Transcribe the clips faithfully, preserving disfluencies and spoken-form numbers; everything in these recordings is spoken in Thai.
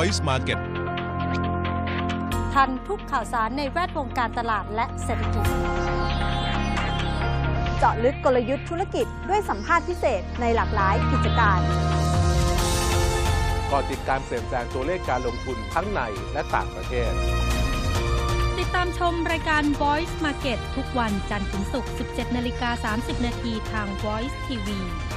Voice Market ทันทุกข่าวสารในแวดวงการตลาดและเศรษฐกิจเจาะลึกกลยุทธ์ธุรกิจด้วยสัมภาษณ์พิเศษในหลากหลายกิจการก่อนติดการเปลี่ยนแปลงตัวเลขการลงทุนทั้งในและต่างประเทศติดตามชมรายการ Voice Market ทุกวันจันทร์ถึงศุกร์ สิบเจ็ดนาฬิกาสามสิบนาทีทาง Voice ที วี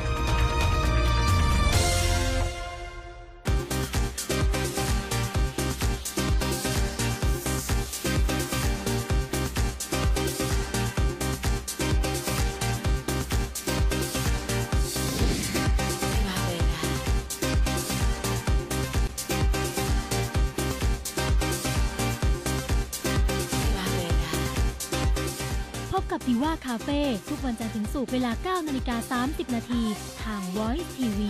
พบกับดีว่าคาเฟ่ทุกวันจันทร์ถึงศุกร์เวลา เก้านาฬิกาสามสิบนาทีทาง Voice ที วี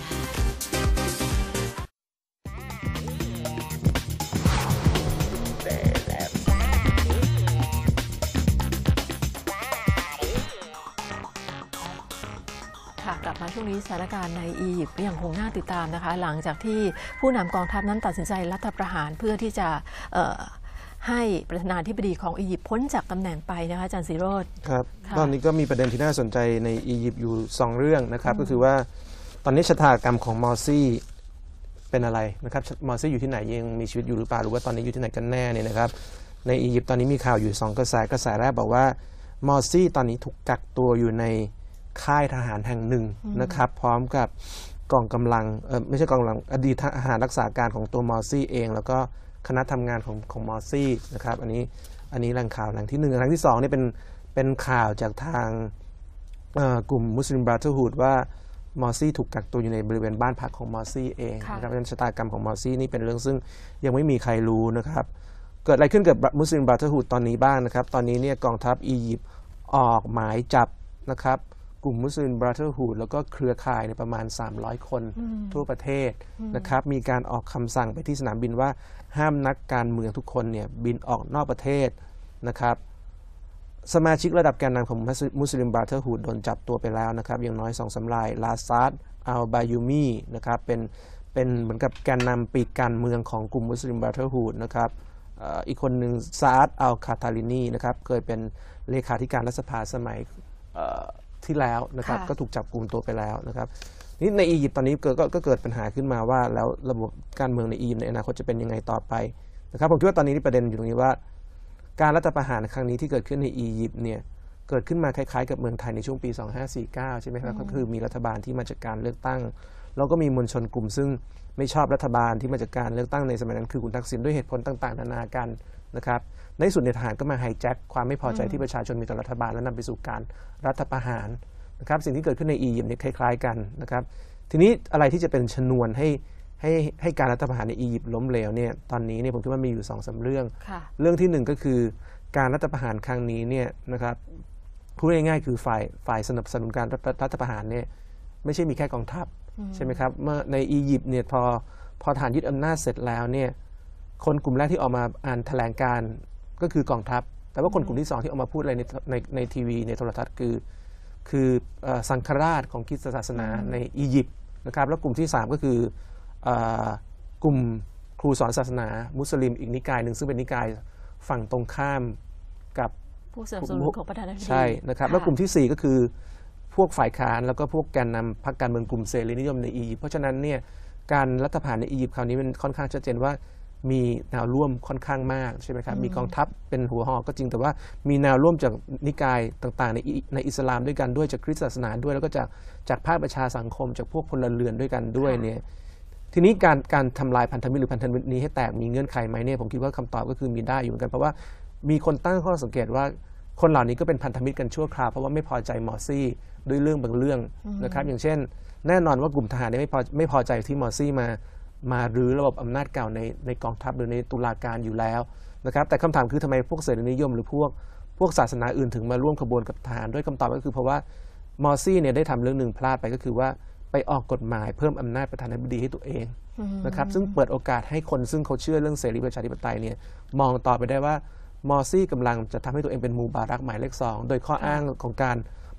กลับมาช่วงนี้สถานการณ์ในอียิปต์ยังคงน่าติดตามนะคะหลังจากที่ผู้นำกองทัพนั้นตัดสินใจรัฐประหารเพื่อที่จะให้ประธานาธิบดีของอียิปต์พ้นจากตำแหน่งไปนะคะอาจารย์ศิโรจน์ครับตอนนี้ก็มีประเด็นที่น่าสนใจในอียิปต์อยู่สองเรื่องนะครับก็คือว่าตอนนี้ชะตากรรมของมอร์ซี่เป็นอะไรนะครับมอร์ซี่อยู่ที่ไหนยังมีชีวิตอยู่หรือเปล่าหรือว่าตอนนี้อยู่ที่ไหนกันแน่เนี่ยนะครับในอียิปต์ตอนนี้มีข่าวอยู่สองกระแสกระแสแรกบอกว่ามอร์ซี่ตอนนี้ถูกกักตัวอยู่ในค่ายทหารแห่งหนึ่งนะครับพร้อมกับกองกำลังเออไม่ใช่กองกำลังอดีตทหารรักษาการของตัวมอร์ซี่เองแล้วก็คณะทำงานของของมอร์ซี่นะครับอันนี้อันนี้แหล่งข่าวแหล่งที่หนึ่งแหล่งที่สองนี่เป็นเป็นข่าวจากทางกลุ่มมุสลิมบราเธอร์ฮูดว่ามอร์ซี่ถูกกักตัวอยู่ในบริเวณบ้านพักของมอร์ซี่เองนะครับเพราะฉะนั้นชะตากรรมของมอร์ซี่นี่เป็นเรื่องซึ่งยังไม่มีใครรู้นะครับเกิดอะไรขึ้นกับมุสลิมบราเธอร์ฮูดตอนนี้บ้างนะครับตอนนี้เนี่ยกองทัพอียิปต์ออกหมายจับนะครับกลุ่มมุสลิมบราเธอร์ฮูดแล้วก็เครือข่ายในประมาณสามร้อยคนทั่วประเทศนะครับมีการออกคำสั่งไปที่สนามบินว่าห้ามนักการเมืองทุกคนเนี่ยบินออกนอกประเทศนะครับสมาชิกระดับแกนนำของมุสลิมบราเธอร์ฮูดโดนจับตัวไปแล้วนะครับอย่างน้อยสองสามรายลาซาดอัลบายูมีนะครับเป็นเป็นเหมือนกับแกนนำปีกการเมืองของกลุ่มมุสลิมบราเธอร์ฮูดนะครับอีกคนหนึ่งซาดอัลคาตาลินีนะครับเคยเป็นเลขาธิการรัฐสภาสมัยที่แล้วนะครับก็ถูกจับกุมตัวไปแล้วนะครับนี่ในอียิปต์ตอนนี้ก็ก็เกิดปัญหาขึ้นมาว่าแล้วระบบการเมืองในอียิปต์ในอนาคตจะเป็นยังไงต่อไปนะครับผมคิดว่าตอนนี้ประเด็นอยู่ตรงนี้ว่าการรัฐประหารครั้งนี้ที่เกิดขึ้นในอียิปต์เนี่ยเกิดขึ้นมาคล้ายๆกับเมืองไทยในช่วงปีสองพันห้าร้อยสี่สิบเก้าใช่ไหมครับก็คือมีรัฐบาลที่มาจากการเลือกตั้งแล้วก็มีมวลชนกลุ่มซึ่งไม่ชอบรัฐบาลที่มาจากการเลือกตั้งในสมัยนั้นคือคุณทักษิณด้วยเหตุผลต่างๆนานากันนะครับในสุดในทหารก็มาไฮแจ็คความไม่พอใจที่ประชาชนมีต่อรัฐบาลและนำไปสู่การรัฐประหารนะครับสิ่งที่เกิดขึ้นในอียิปต์เนี่ยคล้ายๆกันนะครับทีนี้อะไรที่จะเป็นชนวนให้ให้ให้การรัฐประหารในอียิปต์ล้มเหลวเนี่ยตอนนี้เนี่ยผมคิดว่ามีอยู่สองสามเรื่องเรื่องที่หนึ่งก็คือการรัฐประหารครั้งนี้เนี่ยนะครับพูดง่ายๆคือฝ่ายฝ่ายสนับสนุนการรัฐประหารเนี่ยไม่ใช่มีแค่กองทัพใช่ไหมครับเมื่อในอียิปต์เนี่ยพอพอทหารยึดอำนาจเสร็จแล้วเนี่ยคนกลุ่มแรกที่ออกมาอ่านแถลงการก็คือกองทัพแต่ว่าคนกลุ่มที่สองที่ออกมาพูดอะไรในในในทีวีในโทรทัศน์คือคือสังฆราชของคริสตศาสนาในอียิปต์นะครับแล้วกลุ่มที่สามก็คือกลุ่มครูสอนศาสนามุสลิมอีกนิกายหนึ่งซึ่งเป็นนิกายฝั่งตรงข้ามกับผู้สนับสนุนของประธานาธิบดีใช่นะครับแล้วกลุ่มที่สี่ก็คือพวกฝ่ายค้านแล้วก็พวกแกนนำพรรคการเมืองกลุ่มเสรีนิยมในอียิปต์เพราะฉะนั้นเนี่ยการรัฐประหารในอียิปต์คราวนี้มันค่อนข้างชัดเจนว่ามีแนวร่วมค่อนข้างมากใช่ไหมครับมีกองทัพเป็นหัวหอกก็จริงแต่ว่ามีแนวร่วมจากนิกายต่างๆในในอิสลามด้วยกันด้วยจากคริสตศาสนาด้วยแล้วก็จากจากภาคประชาสังคมจากพวกพลเรือนด้วยกันด้วยเนี่ยทีนี้การการทำลายพันธมิตรหรือพันธมิตรนี้ให้แตกมีเงื่อนไขไหมเนี่ยผมคิดว่าคำตอบก็คือมีได้อยู่เหมือนกันเพราะว่ามีคนตั้งข้อสังเกตว่าคนเหล่านี้ก็เป็นพันธมิตรกันชั่วคราวเพราะว่าไม่พอใจมอร์ซี่ด้วยเรื่องบางเรื่องนะครับอย่างเช่นแน่นอนว่ากลุ่มทหารไม่พอไม่พอใจที่มอร์ซี่มามารื้อระบบอำนาจเก่าในในกองทัพหรือในตุลาการอยู่แล้วนะครับแต่คำถามคือทำไมพวกเสรีนิยมหรือพวกพวกศาสนาอื่นถึงมาร่วมขบวนกับทหารด้วยคำตอบก็คือเพราะว่ามอร์ซี่เนี่ยได้ทำเรื่องหนึ่งพลาดไปก็คือว่าไปออกกฎหมายเพิ่มอำนาจประธานาธิบดีให้ตัวเองนะครับซึ่งเปิดโอกาสให้คนซึ่งเขาเชื่อเรื่องเสรีประชาธิปไตยเนี่ยมองต่อไปได้ว่ามอร์ซี่กำลังจะทำให้ตัวเองเป็นมูบารักหมายเลขสองโดยข้ออ้างของการ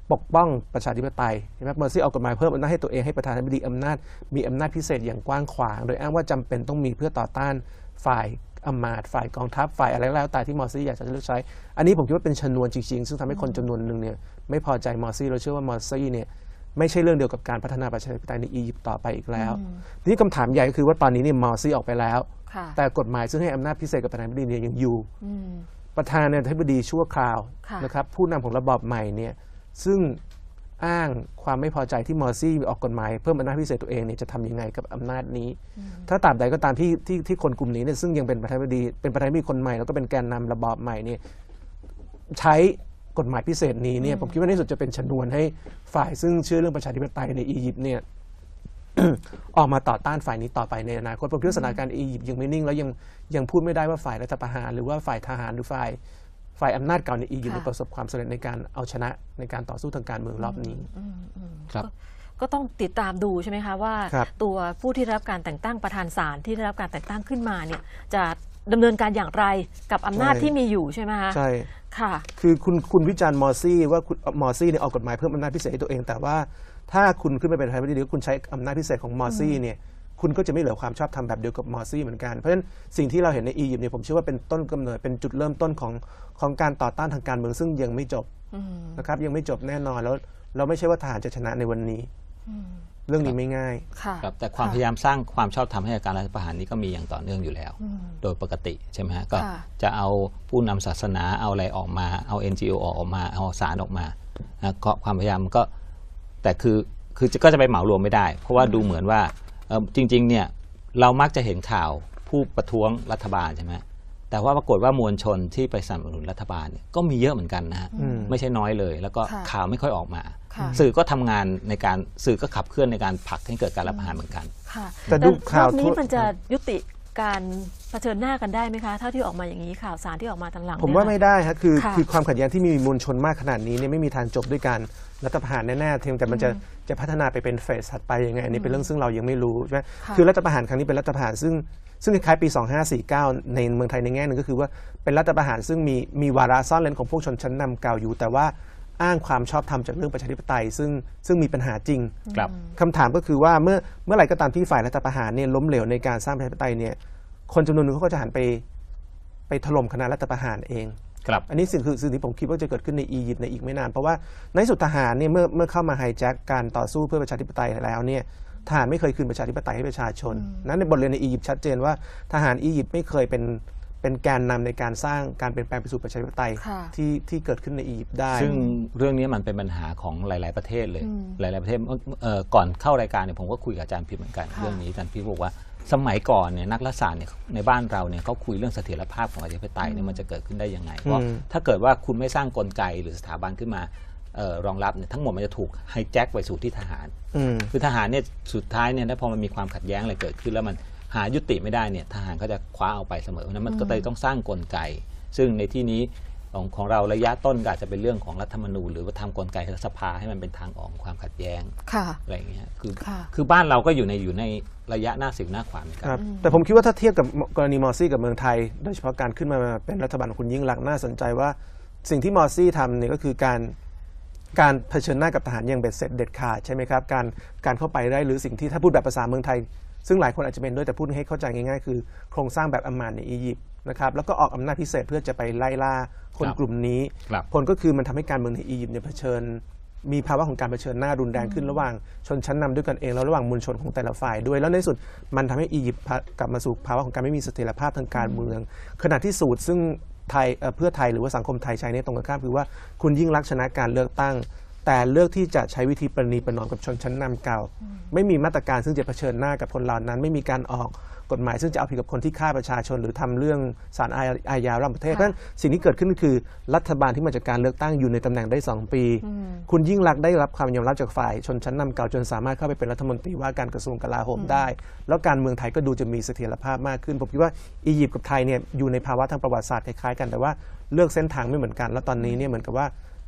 ปกป้องประชาธิปไตยใช่ไหมมอร์ซี่ออกกฎหมายเพิ่มอำนาจให้ตัวเองให้ประธานาธิบดีอำนาจมีอำนาจพิเศษอย่างกว้างขวางโดยอ้างว่าจำเป็นต้องมีเพื่อต่อต้านฝ่ายอำมาตย์ฝ่ายกองทัพฝ่ายอะไรแล้วแต่ที่มอร์ซี่อยากจะเลือกใช้อันนี้ผมคิดว่าเป็นชนวนจริงๆซึ่งทำให้คนจำนวนหนึ่งเนี่ยไม่พอใจมอร์ซี่เราเชื่อว่ามอร์ซี่เนี่ยไม่ใช่เรื่องเดียวกับการพัฒนาประชาธิปไตยในอียิปต์ต่อไปอีกแล้วทีนี้คำถามใหญ่ก็คือว่าตอนนี้เนี่ยมอร์ซี่ออกไปแล้วแต่กฎหมายซึ่งให้อำนาจพิเศษกับประธานาธิบดีเนี่ยยังอยู่ประธานาธิบดีชั่วคราวนะครับผู้นำของระบอบใหม่เนี่ยซึ่งอ้างความไม่พอใจที่มอร์ซี่ออกกฎหมายเพิ่มอำนาจพิเศษตัวเองเนี่ยจะทำยังไงกับอำนาจนี้ถ้าตราบใดก็ตามที่ที่ที่คนกลุ่มนี้เนี่ยซึ่งยังเป็นประธานาธิบดีเป็นประธานาธิบดีคนใหม่แล้วก็เป็นแกนนำระบอบใหม่เนี่ยใช้กฎหมายพิเศษนี้เนี่ยผมคิดว่าในสุดจะเป็นชนวนให้ฝ่ายซึ่งเชื่อเรื่องประชาธิปไตยในอียิปต์เนี่ย ออกมาต่อต้านฝ่ายนี้ต่อไปในอนาคตผมคิดว่าสถานการณ์อียิปต์ยังไม่นิ่งแล้วยังยังพูดไม่ได้ว่าฝ่ายรัฐประหารหรือว่าฝ่ายทหารหรือฝ่ายฝ่ายอำนาจเก่าในอียิปต์ประสบความสำเร็จในการเอาชนะในการต่อสู้ทางการเมืองรอบนี้ครับก็ต้องติดตามดูใช่ไหมคะว่าตัวผู้ที่รับการแต่งตั้งประธานศาลที่ได้รับการแต่งตั้งขึ้นมาเนี่ยจะดำเนินการอย่างไรกับอำนาจที่มีอยู่ใช่ไหมคะใช่ค่ะคือคุณคุณวิจารณ์มอร์ซี่ว่าคุณมอร์ซี่เนี่ยออกกฎหมายเพิ่มอำนาจพิเศษให้ตัวเองแต่ว่าถ้าคุณขึ้นไปเป็นประธานาธิบดีหรือคุณใช้อำนาจพิเศษของมอร์ซี่เนี่ยคุณก็จะไม่เหลือความชอบธรรมแบบเดียวกับมอร์ซี่เหมือนกันเพราะฉะนั้นสิ่งที่เราเห็นในอียิปต์เนี่ยผมเชื่อว่าเป็นต้นกำเนิดเป็นจุดเริ่มต้นของของการต่อต้านทางการเมืองซึ่งยังไม่จบนะครับยังไม่จบแน่นอนแล้วเราไม่ใช่ว่าทหารจะชนะในวันนี้เรื่องนี้ไม่ง่ายครับแต่ความพยายามสร้างความชอบธรรมให้กับการรัฐประหารนี้ก็มีอย่างต่อเนื่องอยู่แล้วโดยปกติใช่ไหมฮะก็จะเอาผู้นำศาสนาเอาอะไรออกมาเอา เอ็น จี โอ ออกมาเอาศาลออกมาก็ความพยายามก็แต่คือคือก็จะไปเหมารวมไม่ได้เพราะว่าดูเหมือนว่าจริงๆเนี่ยเรามักจะเห็นข่าวผู้ประท้วงรัฐบาลใช่ไหมแต่ว่าปรากฏว่ามวลชนที่ไปสนับสนุนรัฐบาลเนี่ยก็มีเยอะเหมือนกันนะฮะไม่ใช่น้อยเลยแล้วก็ข่าวไม่ค่อยออกมาสื่อก็ทำงานในการสื่อก็ขับเคลื่อนในการผลักให้เกิดการรัฐประหารเหมือนกันแต่ดูข่าวนี้มันจะยุติการเผชิญหน้ากันได้ไหมคะเท่าที่ออกมาอย่างนี้ข่าวสารที่ออกมาทางหลังผมว่าไม่ได้ครับคือคือความขัดแย้งที่มีมวลชนมากขนาดนี้เนี่ยไม่มีทางจบด้วยการรัฐประหารแน่ๆเพียงแต่มันจะจะพัฒนาไปเป็นเฟสถัดไปยังไงอันนี้เป็นเรื่องซึ่งเรายังไม่รู้ใช่ไหมคือรัฐประหารครั้งนี้เป็นรัฐประหารซึ่งซึ่งคล้ายปีสองห้าสี่เก้าในเมืองไทยในแง่หนึ่งก็คือว่าเป็นรัฐประหารซึ่งมีมีวาระซ่อนเร้นของพวกชนชั้นนำเก่าอยู่แต่ว่าอ้างความชอบธรรมจากเรื่องประชาธิปไตยซึ่งซึ่งมีปัญหาจริงคำถามก็คือว่าเมื่อเมื่อไหร่ก็ตามที่ฝ่ายรัฐประหารเนี่ยล้มเหลวในการสร้างประชาธิปไตยเนี่ยคนจำนวนหนึ่งเขาก็จะหันไปไปถล่มคณะรัฐประหารเองอันนี้สิ่งคือสิ่งที่ผมคิดว่าจะเกิดขึ้นในอียิปต์ในอีกไม่นานเพราะว่าในสุดทหารเนี่ยเมื่อเมื่อเข้ามาไฮแจ็คการต่อสู้เพื่อประชาธิปไตยแล้วเนี่ยทหารไม่เคยคืนประชาธิปไตยให้ประชาชนนั้นในบทเรียนในอียิปต์ชัดเจนว่าทหารอียิปต์ไม่เคยเป็นเป็นแกนนำในการสร้างการเปลี่ยนแปลงไปสู่ประชาธิปไตยที่ที่เกิดขึ้นในอียิปต์ได้ซึ่งเรื่องนี้มันเป็นปัญหาของหลายๆประเทศเลยหลายๆประเทศก่อนเข้ารายการเนี่ยผมก็คุยกับอาจารย์พิมพ์เหมือนกันเรื่องนี้อาจารย์พิมพ์บอกว่าสมัยก่อนเนี่ยนักรัฐศาสตร์เนี่ยในบ้านเราเนี่ยเขาคุยเรื่องเสถียรภาพของประชาธิปไตยเนี่ยมันจะเกิดขึ้นได้ยังไงเพราะถ้าเกิดว่าคุณไม่สร้างกลไกหรือสถาบันขึ้นมารองรับเนี่ยทั้งหมดมันจะถูกไฮแจ็คไปสู่ที่ทหารคือทหารเนี่ยสุดท้ายเนี่ยถ้าพอมันมีความขัดแย้งอะไรเกิดขึ้นแล้วมันหายุติไม่ได้เนี่ยทหารก็จะคว้าเอาไปเสมอเพราะนั้นมันก็เลยต้องสร้างกลไกซึ่งในที่นี้ของของเราระยะต้นก็อาจจะเป็นเรื่องของรัฐธรรมนูญหรือว่าทำกลไกรัฐสภาให้มันเป็นทางออกความขัดแย้งอะไรอย่างเงี้ยคือคือบ้านเราก็อยู่ในอยู่ในระยะหน้าสิวหน้าขวาเหมือนกันแต่ผมคิดว่าถ้าเทียบกับกรณีมอร์ซี่กับเมืองไทยโดยเฉพาะการขึ้นมาเป็นรัฐบาลของคุณยิ่งลักษณ์น่าสนใจว่าสิ่งที่มอร์ซี่ทำเนี่ยก็คือการการเผชิญหน้ากับทหารอย่างเบ็ดเสร็จเด็ดขาดใช่ไหมครับการการเข้าไปได้หรือสิ่งที่ถ้าพูดแบบภาษาเมืองไทยซึ่งหลายคนอาจจะเป็นด้วยแต่พูดให้เข้าใจง่ายๆคือโครงสร้างแบบอัมมานในอียิปต์นะครับแล้วก็ออกอำนาจพิเศษเพื่อจะไปไล่ล่าคนกลุ่มนี้ผลก็คือมันทำให้การเมืองในอียิปต์เนี่ยเผชิญมีภาวะของการเผชิญหน้ารุนแรงขึ้นระหว่างชนชั้นนำด้วยกันเองแล้วระหว่างมวลชนของแต่ละฝ่ายด้วยแล้วในสุดมันทำให้อียิปต์กลับมาสู่ภาวะของการไม่มีเสถียรภาพทางการเมืองขณะที่สูตรซึ่งไทยเพื่อไทยหรือว่าสังคมไทยใช้ในตรงกันข้ามคือว่าคุณยิ่งลักษณ์ชนะการเลือกตั้งแต่เลือกที่จะใช้วิธีประนีประนอมกับชนชั้นนำเก่าไม่มีมาตรการซึ่งจะเผชิญหน้ากับคนเหล่านั้นไม่มีการออกกฎหมายซึ่งจะเอาผิดกับคนที่ฆ่าประชาชนหรือทำเรื่องศาลอาญาระหว่างประเทศเพราะฉะนั้นสิ่งที่เกิดขึ้นก็คือรัฐบาลที่มาจากการเลือกตั้งอยู่ในตำแหน่งได้สองปีคุณยิ่งลักษณ์ได้รับความยอมรับจากฝ่ายชนชั้นนำเก่าจนสามารถเข้าไปเป็นรัฐมนตรีว่าการกระทรวงกลาโหมได้แล้วการเมืองไทยก็ดูจะมีเสถียรภาพมากขึ้นผมคิดว่าอียิปต์กับไทยเนี่ยอยู่ในภาวะทางประวัติศาสตร์คล้ายๆกันแต่ว่าเลือกเส้นทางไม่เหมือนกันแล้วตอนนี้เนี่ยเหมือนกับว่า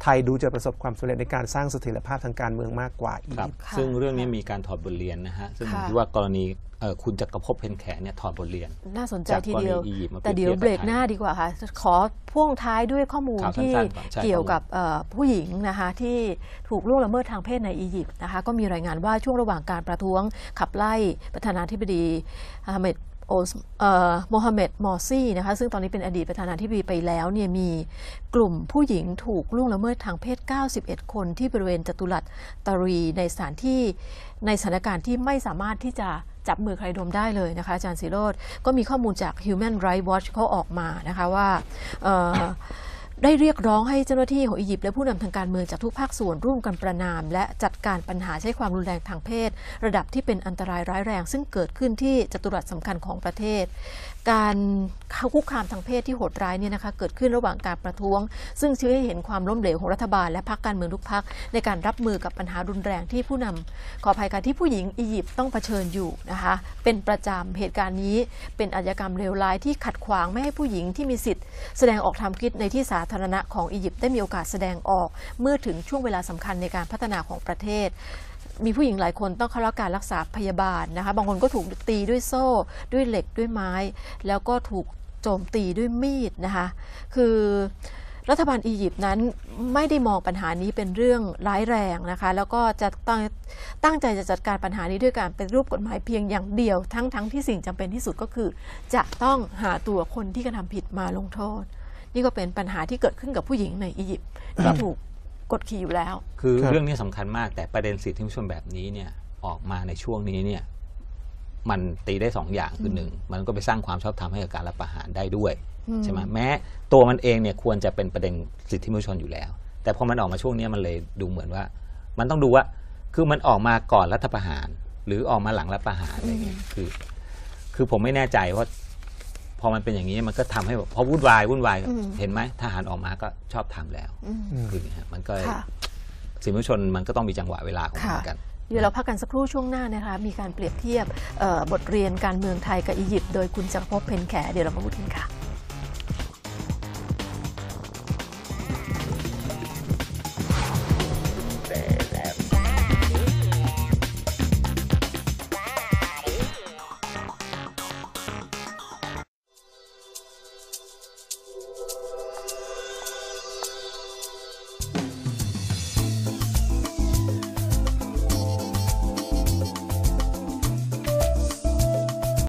ไทยดูจะประสบความสำเร็จในการสร้างเสถียรภาพทางการเมืองมากกว่าอีครับยิปต์ซึ่งเรื่องนี้มีการถอดบทเรียนนะฮะซึ่งผมค่ะคิดว่ากรณีเอ่อคุณจักรภพเพ็ญแขเนี่ยถอดบทเรียนน่าสนใจจากทีเดียวกรณีอียิปต์มาแต่เดี๋ยวเปรีเบรยบกเทียบหน้าดีกว่าค่ะ ขอพ่วงท้ายด้วยข้อมูลข่าวที่สั้นๆก่อนใช่เกี่ยวกับเอ่อผู้หญิงนะคะที่ถูกล่วงละเมิดทางเพศในอียิปต์นะคะก็มีรายงานว่าช่วงระหว่างการประท้วงขับไล่ประธานาธิบดีฮาเมดโอสเอ่อโมฮัมเหม็ดมอร์ซี่นะคะซึ่งตอนนี้เป็นอดีตประธานาธิบดีไปแล้วเนี่ยมีกลุ่มผู้หญิงถูกล่วงละเมิดทางเพศเก้าสิบเอ็ดคนที่บริเวณจัตุรัสตารีในสถานที่ในสถานการณ์ที่ไม่สามารถที่จะจับมือใครดมได้เลยนะคะอาจารย์ศิโรจน์ก็มีข้อมูลจาก Human Rights Watch เขาออกมานะคะว่าเอ่อได้เรียกร้องให้เจ้าหน้าที่ของอียิปต์และผู้นำทางการเมืองจากทุกภาคส่วนร่วมกันประณามและจัดการปัญหาใช้ความรุนแรงทางเพศระดับที่เป็นอันตรายร้ายแรงซึ่งเกิดขึ้นที่จัตุรัสสำคัญของประเทศการคุกคามทางเพศที่โหดร้ายเนี่ยนะคะเกิดขึ้นระหว่างการประท้วงซึ่งชี้ให้เห็นความล้มเหลวของรัฐบาลและพรรคการเมืองทุกพรรคในการรับมือกับปัญหารุนแรงที่ผู้นำขออภัยค่ะที่ผู้หญิงอียิปต์ต้องเผชิญอยู่นะคะเป็นประจำเหตุการณ์นี้เป็นอาชญากรรมเลวร้ายที่ขัดขวางไม่ให้ผู้หญิงที่มีสิทธิ์แสดงออกทางคิดในที่สาธารณะของอียิปต์ได้มีโอกาสแสดงออกเมื่อถึงช่วงเวลาสำคัญในการพัฒนาของประเทศมีผู้หญิงหลายคนต้องเข้ารับการรักษาพยาบาลนะคะบางคนก็ถูกตีด้วยโซ่ด้วยเหล็กด้วยไม้แล้วก็ถูกโจมตีด้วยมีดนะคะคือรัฐบาลอียิปต์นั้นไม่ได้มองปัญหานี้เป็นเรื่องร้ายแรงนะคะแล้วก็จะตั้งตั้งใจจะจัดการปัญหานี้ด้วยการเป็นรูปกฎหมายเพียงอย่างเดียวทั้งทั้งที่สิ่งจำเป็นที่สุดก็คือจะต้องหาตัวคนที่กระทำผิดมาลงโทษนี่ก็เป็นปัญหาที่เกิดขึ้นกับผู้หญิงในอียิปต์ที่ถูกกดขี่อยู่แล้วคือครับเรื่องนี้สำคัญมากแต่ประเด็นสิทธิมนุษยชนแบบนี้เนี่ยออกมาในช่วงนี้เนี่ยมันตีได้สองอย่างคือหนึ่งมันก็ไปสร้างความชอบธรรมให้กับการรัฐประหารได้ด้วยใช่ไหมแม้ตัวมันเองเนี่ยควรจะเป็นประเด็นสิทธิมนุษยชนอยู่แล้ว แต่พอมันออกมาช่วงนี้มันเลยดูเหมือนว่า มันต้องดูว่าคือมันออกมาก่อนรัฐประหาร หรือออกมาหลังรัฐประหารอะไรเงี้ยคือ คือผมไม่แน่ใจว่าพอมันเป็นอย่างนี้มันก็ทำให้แบบพอวุ่นวายวุ่นวายเห็นไหมทหารออกมาก็ชอบทำแล้วคืออย่างเงี้ยมันก็สิทธิมนุษยชนมันก็ต้องมีจังหวะเวลาของมันกันเดี๋ยวเราพักกันสักครู่ช่วงหน้านะคะมีการเปรียบเทียบบทเรียนการเมืองไทยกับอียิปต์โดยคุณจักรภพเพ็ญแขเดี๋ยวเรามาพูดกันค่ะ